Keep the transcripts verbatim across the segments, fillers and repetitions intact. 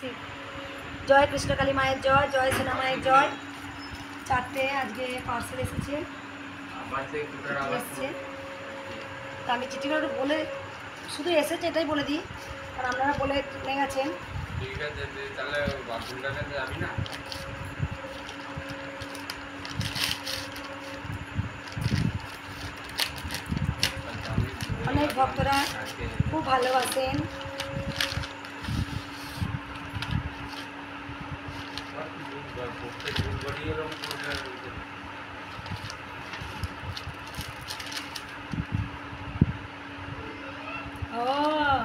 জয় কৃষ্ণকালী মায়ের জয়, জয় সোনা মায়ের জয়। চারটে আজকে পার্সেল এসেছে এসছে তো আমি চিঠিগুলো বলে শুধু এসেছে এটাই বলে দিই, কারণ আপনারা বলে নিয়ে গেছেন। ঠিক আছে, তাহলে বাথরুমটা যাবি না? অনেক ভক্তরা খুব ভালোবাসেন। ও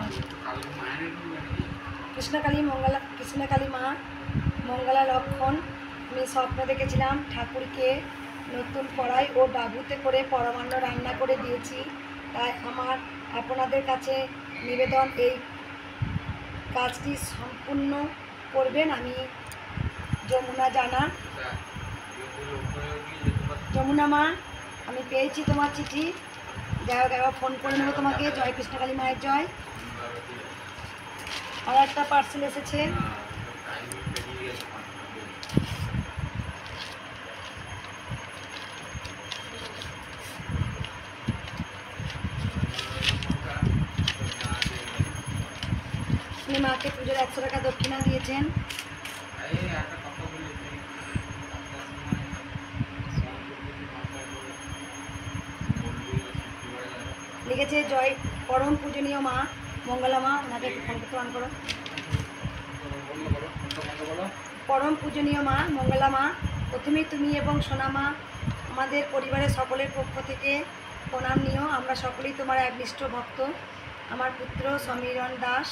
কৃষ্ণকালী মঙ্গলা, কৃষ্ণকালী মা মঙ্গলা লক্ষণ। আমি স্বপ্ন দেখেছিলাম ঠাকুরকে নতুন কড়াই ও বাবুতে করে পরমান্ন রান্না করে দিয়েছি। তাই আমার আপনাদের কাছে নিবেদন, এই কাজটি সম্পূর্ণ করবেন। আমি যমুনা জানা। যমুনা মা, আমি পেয়েছি তোমার চিঠি। যাই হোক, একবার ফোন করে নেবো তোমাকে। জয় কৃষ্ণকালী মায়ের জয়। আর একটা পার্সেল এসেছে। আপনি মাকে পুজোর একশো টাকা দক্ষিণা দিয়েছেন। লিখেছে জয় পরম পূজনীয় মা মঙ্গলা মা। ওনাকে একটু ফোন করতে অন করো। পরম পূজনীয় মা মঙ্গলা মা, প্রথমে তুমি এবং সোনা মা আমাদের পরিবারের সকলের পক্ষ থেকে প্রণাম নিও। আমরা সকলেই তোমার একনিষ্ঠ ভক্ত। আমার পুত্র সমীরণ দাস।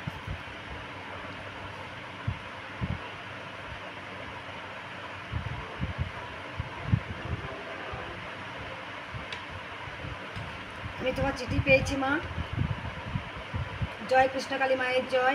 আমি তোমার চিঠি পেয়েছি মা। জয় কৃষ্ণকালী মায়ের জয়।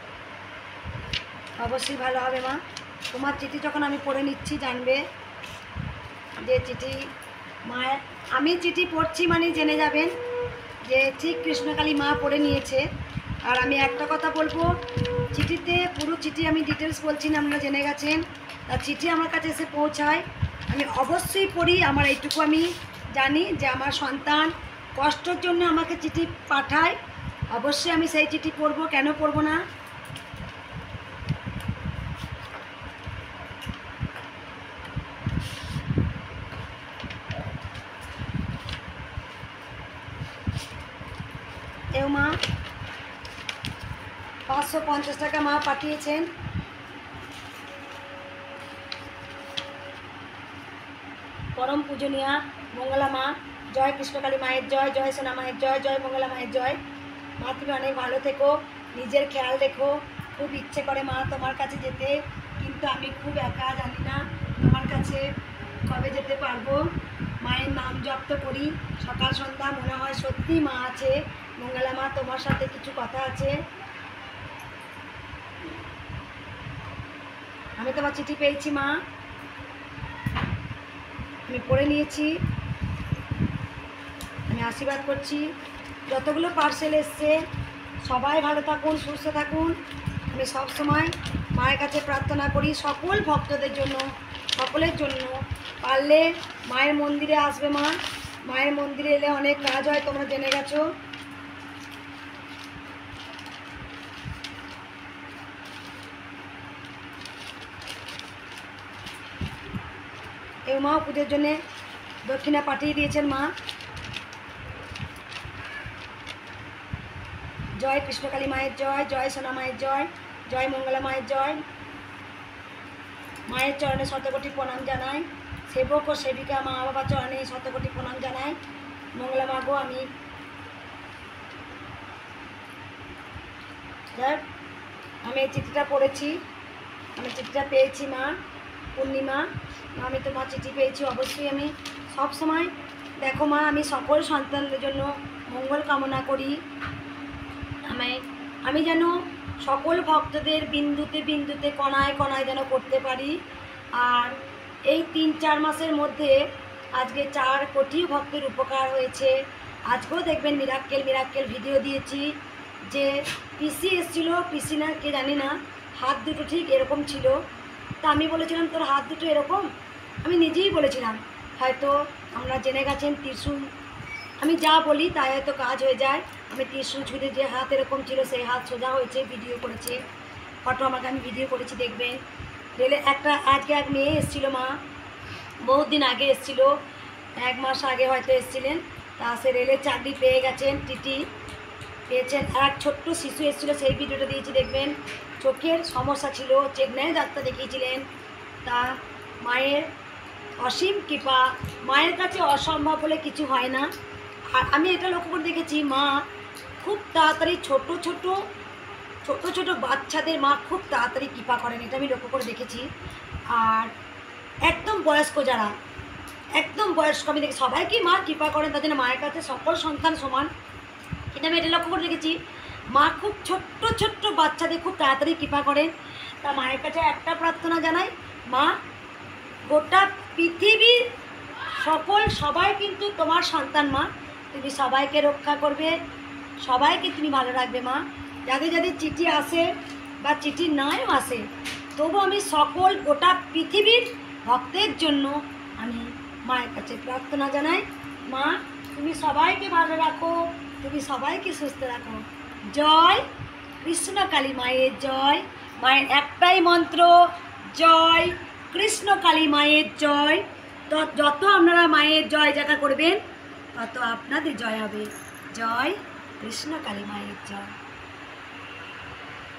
অবশ্যই ভালো হবে মা। তোমার চিঠি যখন আমি পড়ে নিচ্ছি, জানবে যে চিঠি মায়ের, আমি চিঠি পড়ছি মানে জেনে যাবেন যে ঠিক কৃষ্ণকালী মা পড়ে নিয়েছে। আর আমি একটা কথা বলবো, চিঠিতে পুরো চিঠি আমি ডিটেলস বলছি না, আপনারা জেনে গেছেন। তার চিঠি আমার কাছে এসে পৌঁছায়, আমি অবশ্যই পড়ি। আমার এইটুকু আমি জানি যে আমার সন্তান কষ্টের জন্য আমাকে চিঠি পাঠায়, অবশ্যই আমি সেই চিঠি পড়বো। কেন পড়বো না? এও মা পাঁচশো পঞ্চাশ টাকা মা পাঠিয়েছেন। পরম পূজনীয়া মঙ্গলা মা, জয় কৃষ্ণকালী মায়ের জয়, জয় সোনা মায়ের জয়, জয় মঙ্গলা মায়ের জয়। মা তুমি অনেক ভালো থেকো, নিজের খেয়াল রেখো। খুব ইচ্ছে করে মা তোমার কাছে যেতে, কিন্তু আমি খুব একা, জানি না তোমার কাছে কবে যেতে পারবো। মায়ের নাম জপ তো করি সকাল সন্ধ্যা, মনে হয় সত্যি মা আছে। মঙ্গলা মা, তোমার সাথে কিছু কথা আছে। আমি তোমার চিঠি পেয়েছি মা, আমি পড়ে নিয়েছি। আমি আশীর্বাদ করছি যতগুলো পার্সেল এসছে সবাই ভালো থাকুন, সুস্থ থাকুন। আমি সবসময় মায়ের কাছে প্রার্থনা করি সকল ভক্তদের জন্য, সকলের জন্য। পারলে মায়ের মন্দিরে আসবে মা। মায়ের মন্দিরে এলে অনেক কাজ হয়, তোমরা জেনে গেছো। এই মা পুজোর জন্যে দক্ষিণা পাঠিয়ে দিয়েছেন মা। জয় কৃষ্ণকালী মায়ের জয়, জয় সোনা মায়ের জয়, জয় মঙ্গলা মায়ের জয়। মায়ের চরণে শতকোটি প্রণাম জানাই। সেবক ও সেবিকা মা বাবা চরণে শতকোটি প্রণাম জানাই। মঙ্গলা মা গো, আমি দেখ আমি এই চিঠিটা পড়েছি, আমি চিঠিটা পেয়েছি মা। পূর্ণিমা, আমি তোমার চিঠি পেয়েছি। অবশ্যই আমি সব সময়, দেখো মা, আমি সকল সন্তানদের জন্য মঙ্গল কামনা করি। আমি আমি যেন সকল ভক্তদের বিন্দুতে বিন্দুতে কণায় কণায় যেন করতে পারি। আর এই তিন চার মাসের মধ্যে আজকে চার কোটি ভক্তের উপকার হয়েছে। আজকেও দেখবেন মিরাক্কেল মিরাক্কেল ভিডিও দিয়েছি যে পিসি এসেছিলো, পিসি না কে জানি না, হাত দুটো ঠিক এরকম ছিল। তা আমি বলেছিলাম তোর হাত দুটো এরকম, আমি নিজেই বলেছিলাম হয়তো আমরা জেনে গেছেন ত্রিশূল, আমি যা বলি তাই হয়তো কাজ হয়ে যায়। আমি ত্রিশূল ছুঁড়ে যে হাত এরকম ছিল সেই হাত সোজা হয়েছে, ভিডিও করেছে, ফটো আমাকে আমি ভিডিও করেছি দেখবেন। রেলে একটা আজকে এক মেয়ে এসেছিলো, মা বহুত দিন আগে এসেছিলো, এক মাস আগে হয়তো এসেছিলেন। তা সে রেলের চাকরি পেয়ে গেছেন, টিটি পেয়েছেন। আর এক ছোট্ট শিশু এসেছিলো, সেই ভিডিওটা দিয়েছি দেখবেন। চোখের সমস্যা ছিল, চেন্নাই ডাক্তার দেখিয়েছিলেন। তা মায়ের অসীম কৃপা, মায়ের কাছে অসম্ভব বলে কিছু হয় না। আর আমি এটা লক্ষ্য করে দেখেছি, মা খুব তাড়াতাড়ি ছোট ছোট ছোট ছোট বাচ্চাদের মা খুব তাড়াতাড়ি কৃপা করেন, এটা আমি লক্ষ্য করে দেখেছি। আর একদম বয়স্ক যারা, একদম বয়স্ক আমি দেখি সবাইকেই মা কৃপা করেন, তার জন্য মায়ের কাছে সকল সন্তান সমান। কিন্তু আমি এটা লক্ষ্য করে দেখেছি, মা খুব ছোট্ট ছোট্ট বাচ্চাদের খুব তাড়াতাড়ি কৃপা করেন। তা মায়ের কাছে একটা প্রার্থনা জানাই, মা গোটা পৃথিবীর সকল সবাই কিন্তু তোমার সন্তান, মা তুমি সবাইকে রক্ষা করবে, সবাইকে তুমি ভালো রাখবে মা। যাদের যাদের চিঠি আসে বা চিঠি নাও আসে, তবু আমি সকল গোটা পৃথিবীর ভক্তের জন্য আমি মায়ের কাছে প্রার্থনা জানাই, মা তুমি সবাইকে ভালো রাখো, তুমি সবাইকে সুস্থ রাখো। জয় কৃষ্ণকালী মায়ের জয়। মায়ের একটাই মন্ত্র, জয় কৃষ্ণকালী মায়ের জয়। তো যত আপনারা মায়ের জয় জায়গা করবেন তত আপনাদের জয় হবে। জয় কৃষ্ণকালী মায়ের জয়।